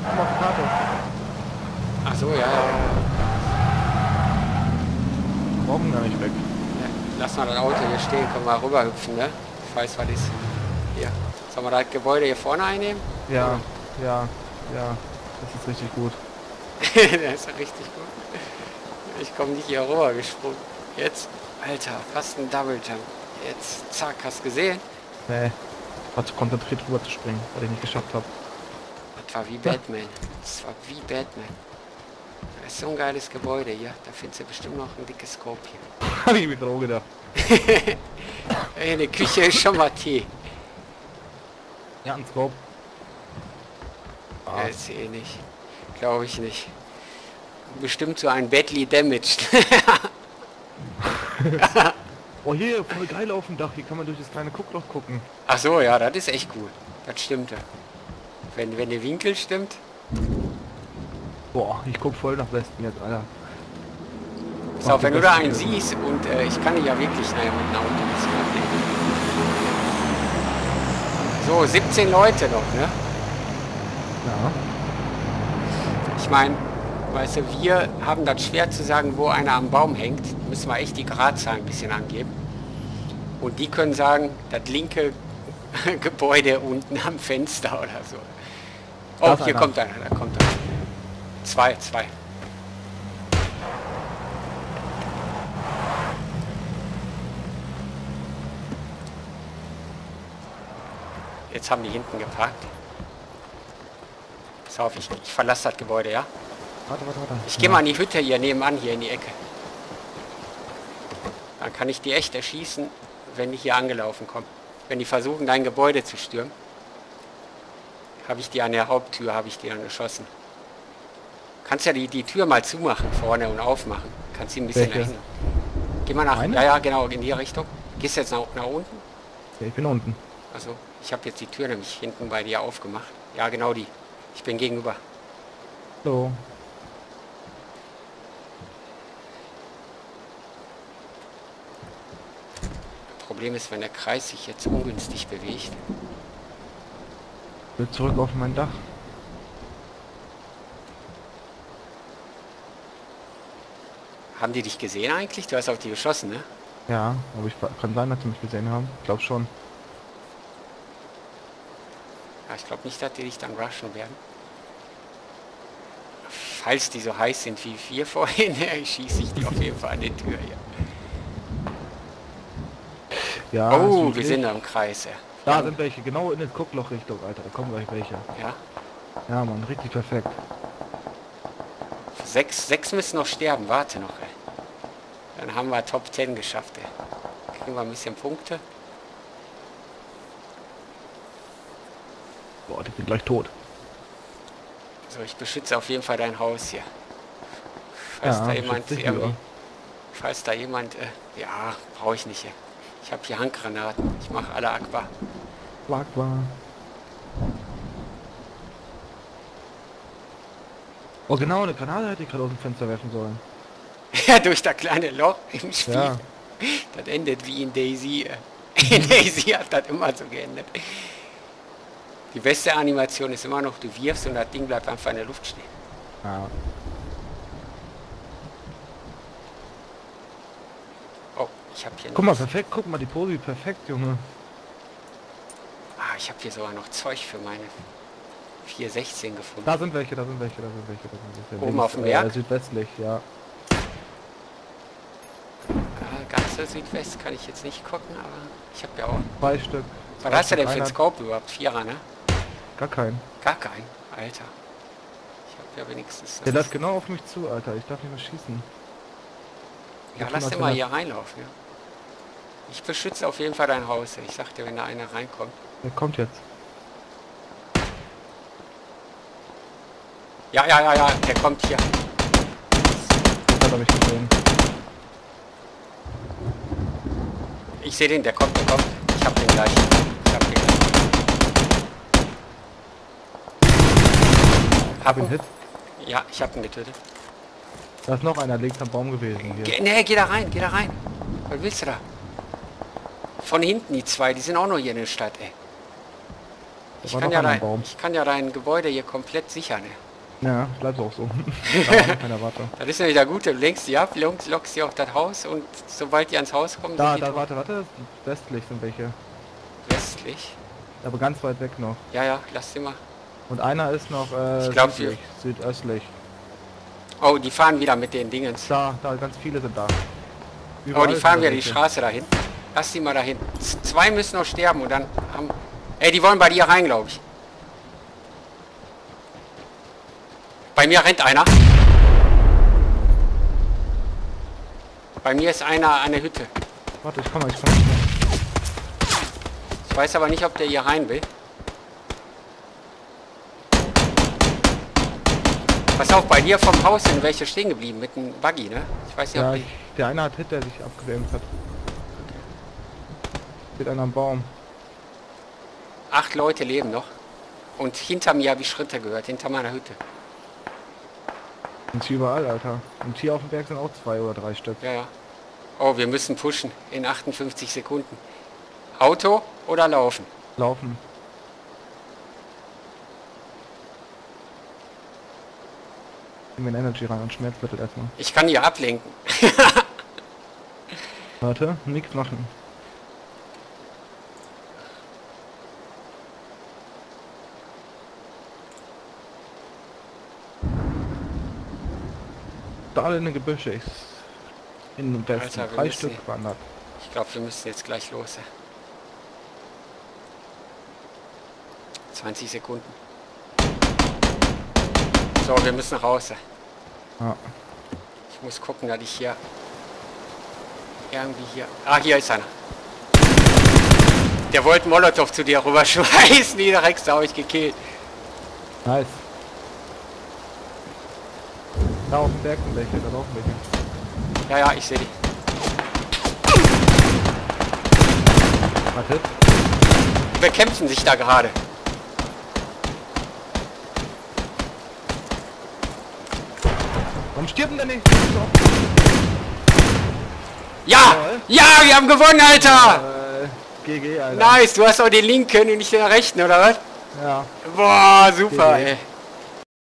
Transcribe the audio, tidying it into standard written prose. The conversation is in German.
Guck mal auf die Karte. Ach so, ja, ja. Warum gar nicht weg? Ja, lass mal das Auto hier stehen, können wir rüber hüpfen, ne? Ich weiß, was ist. Hier. Sollen wir das Gebäude hier vorne einnehmen? Ja, ja, ja. Das ist richtig gut. Das ist ja richtig gut. Ich komme nicht hier rüber gesprungen. Jetzt, Alter, fast ein Double Jump. Jetzt, zack, hast du gesehen? Nee. War zu konzentriert rüber zu springen, weil ich nicht geschafft habe. Das war wie Batman. Das war wie Batman. Das ist so ein geiles Gebäude hier. Da findest du bestimmt noch ein dickes Scope hier. Hab ich mir auch gedacht. Ey, in der Küche ist schon mal Tee. Ja, ein Scope. Ja, ist eh nicht. Glaube ich nicht. Bestimmt so ein Badly Damaged. Oh, hier, voll geil auf dem Dach. Hier kann man durch das kleine Guckloch gucken. Ach so, ja, das ist echt gut. Das stimmt ja. Wenn der Winkel stimmt. Boah, ich guck voll nach Westen jetzt, Alter. Pass auf, wenn du da einen siehst und ich kann dich ja wirklich nachher mit nach unten ein bisschen ablenken. So, 17 Leute noch, ne? Ja. Ich meine, weißt du, wir haben das schwer zu sagen, wo einer am Baum hängt. Da müssen wir echt die Gradzahl ein bisschen angeben. Und die können sagen, das linke Gebäude unten am Fenster oder so. Oh, hier kommt einer, da kommt einer. Zwei. Jetzt haben die hinten geparkt. Pass auf, ich verlasse das Gebäude, ja? Warte. Ich gehe mal in die Hütte hier nebenan, hier in die Ecke. Dann kann ich die echt erschießen, wenn die hier angelaufen kommen. Wenn die versuchen, dein Gebäude zu stürmen, habe ich die an der Haupttür, habe ich die dann geschossen. Kannst ja die Tür mal zumachen vorne und aufmachen. Kannst sie ein bisschen Welche? dahin. Geh mal nach, ja, genau, in die Richtung. Gehst du jetzt nach unten? Ja, ich bin unten. Also, ich habe jetzt die Tür nämlich hinten bei dir aufgemacht. Ja, genau die. Ich bin gegenüber. So. Problem ist, wenn der Kreis sich jetzt ungünstig bewegt. Ich will zurück auf mein Dach. Haben die dich gesehen eigentlich? Du hast auf die geschossen, ne? Ja, aber kann sein, dass sie mich gesehen haben. Ich glaube schon. Ja, ich glaube nicht, dass die dich dann rushen werden. Falls die so heiß sind wie wir vorhin, schieße ich die auf jeden Fall an die Tür hier. Ja, Oh, wir sind am Kreis, ja. Da sind welche, genau in das Guckloch-Richtung, Alter. Da kommen gleich welche. Ja? Ja, Mann, richtig perfekt. Sechs müssen noch sterben, warte noch, ey. Dann haben wir Top 10 geschafft, ey. Kriegen wir ein bisschen Punkte. Boah, die sind gleich tot. So, ich beschütze auf jeden Fall dein Haus hier. Falls da jemand, ja, brauche ich nicht, ey. Ich habe hier Handgranaten. Ich mache alle Akbar. Akbar. Oh genau, eine Granate hätte ich gerade aus dem Fenster werfen sollen. Ja, durch das kleine Loch im Spiel. Ja. Das endet wie in Daisy. In Daisy hat das immer so geendet. Die beste Animation ist immer noch, du wirfst und das Ding bleibt einfach in der Luft stehen. Ja. Oh, ich habe hier noch... Guck mal, perfekt, guck mal, die Pose, perfekt, Junge. Ah, ich habe hier sogar noch Zeug für meine 416 gefunden. Da sind welche. Oben auf dem Berg? Südwestlich, ja. Ganz so Südwest kann ich jetzt nicht gucken, aber ich habe ja auch... 2 Stück. Was hast du denn für einen Scope überhaupt? 4er, ne? Gar keinen. Gar keinen? Alter. Ich habe ja wenigstens... Der läuft genau auf mich zu, Alter. Ich darf nicht mehr schießen. Ja, lass den mal hier reinlaufen, ja. Ich beschütze auf jeden Fall dein Haus. Ich sag dir, wenn da einer reinkommt. Der kommt jetzt. Ja, der kommt hier. Das hat er mich gesehen. Ich sehe den, der kommt. Ich hab den gleich. Hab ihn Hit. Ja, ich hab ihn getötet. Da ist noch einer links am Baum gewesen. Hier. Geh da rein. Was willst du da? Von hinten die zwei, die sind auch noch hier in der Stadt, ey. Da war noch einer am Baum. Ich kann ja dein Gebäude hier komplett sichern. Ne? Ja, bleibt auch so. Da war noch keiner, warte. Das ist nämlich der Gute, du lenkst die ab, lockst die auf das Haus und sobald die ans Haus kommen... Da, sind die da, tot. warte. Westlich sind welche. Westlich? Aber ganz weit weg noch. Ja, lass die mal. Und einer ist noch Ich glaub, südöstlich. Oh, die fahren wieder mit den Dingens. Da, ganz viele sind da. Oh, Überall die fahren sind wieder die welche. Straße dahin. Lass die mal dahin. Zwei müssen noch sterben und dann haben... Ey, die wollen bei dir rein, glaube ich. Bei mir rennt einer. Bei mir ist einer an der Hütte. Warte, ich komme. Ich weiß aber nicht, ob der hier rein will. Pass auf, bei dir vom Haus sind welche stehen geblieben mit einem Buggy, ne? Ich weiß nicht, ob Ja, die... der eine hat Hit, der sich abgewärmt hat. Steht einer am Baum. 8 Leute leben noch. Und hinter mir habe ich Schritte gehört, hinter meiner Hütte. Und hier überall, Alter. Und hier auf dem Berg sind auch 2 oder 3 Stück. Ja. Oh, wir müssen pushen in 58 Sekunden. Auto oder laufen? Laufen. Nehmen wir ein Energy rein und Schmerzmittel erstmal. Ich kann hier ablenken. Warte, nichts machen. Da alle in den Gebüsche. In den Westen. Alter, wir 3 müssen Stück hier- wandert. Ich glaube, wir müssen jetzt gleich los. 20 Sekunden. So, wir müssen raus. Ja. Ich muss gucken, dass ich hier... Irgendwie hier... Ah, hier ist einer. Der wollte Molotow zu dir rüberschmeißen. Die Drecksau habe ich gekillt. Nice. Da auf dem Berg sind welche, da laufen welche. Ja, ich sehe die. Warte. Die bekämpfen sich da gerade. Warum stirbt denn der nicht? Ja! Jawohl. Ja, wir haben gewonnen, Alter! GG, Alter. Nice, du hast auch den linken und nicht den rechten, oder was? Ja. Boah, super, GG. ey.